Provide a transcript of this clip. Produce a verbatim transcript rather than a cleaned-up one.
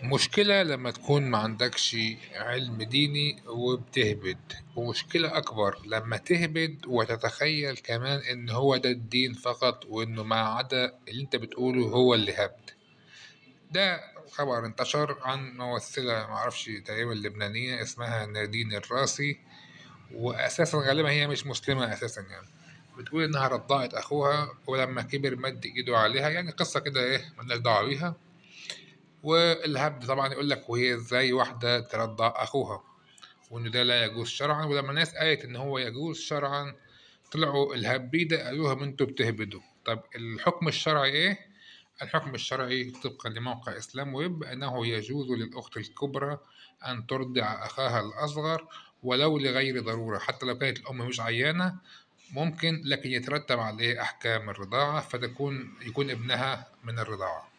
مشكلة لما تكون ما عندكش علم ديني وبتهبد، ومشكلة أكبر لما تهبد وتتخيل كمان إن هو ده الدين فقط، وإنه ما عدا اللي أنت بتقوله هو اللي هبد. ده خبر انتشر عن ممثلة معرفش تقريبا لبنانية اسمها نادين الراسي، وأساسا غالبا هي مش مسلمة أساسا يعني. بتقول إنها رضعت أخوها ولما كبر مد إيده عليها، يعني قصة كده إيه ملناش دعوة بيها. والهبد طبعا يقول لك وهي ازاي واحدة ترضع أخوها، وإن ده لا يجوز شرعا. ولما الناس قالت إن هو يجوز شرعا، طلعوا الهبيدة قالوا لهم أنتوا بتهبدوا. طب الحكم الشرعي إيه؟ الحكم الشرعي طبقا لموقع إسلام ويب أنه يجوز للأخت الكبرى أن ترضع أخاها الأصغر ولو لغير ضرورة، حتى لو كانت الأم مش عيانة ممكن، لكن يترتب عليه أحكام الرضاعة فتكون يكون ابنها من الرضاعة.